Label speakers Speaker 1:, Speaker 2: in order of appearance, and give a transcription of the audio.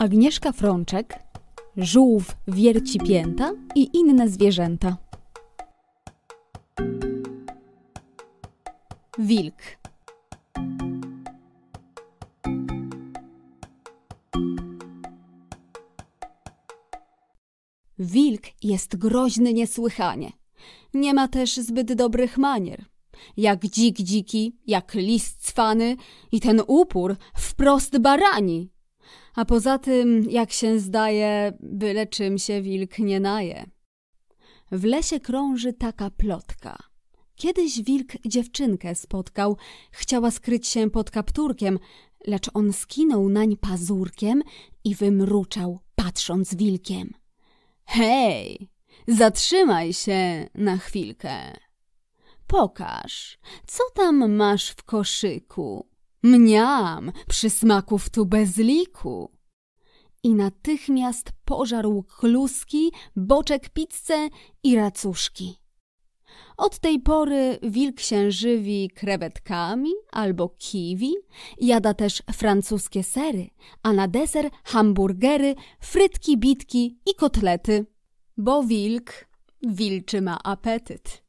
Speaker 1: Agnieszka Frączek, żółw wierci pięta i inne zwierzęta. Wilk. Wilk jest groźny niesłychanie. Nie ma też zbyt dobrych manier. Jak dzik dziki, jak lis cwany i ten upór wprost barani. A poza tym, jak się zdaje, byle czym się wilk nie naje. W lesie krąży taka plotka. Kiedyś wilk dziewczynkę spotkał, chciała skryć się pod kapturkiem, lecz on skinął nań pazurkiem i wymruczał, patrząc wilkiem. Hej, zatrzymaj się na chwilkę. Pokaż, co tam masz w koszyku. Mniam, przysmaków tu bez liku. I natychmiast pożarł kluski, boczek pizzę i racuszki. Od tej pory wilk się żywi krewetkami albo kiwi, jada też francuskie sery, a na deser hamburgery, frytki, bitki i kotlety. Bo wilk wilczy ma apetyt.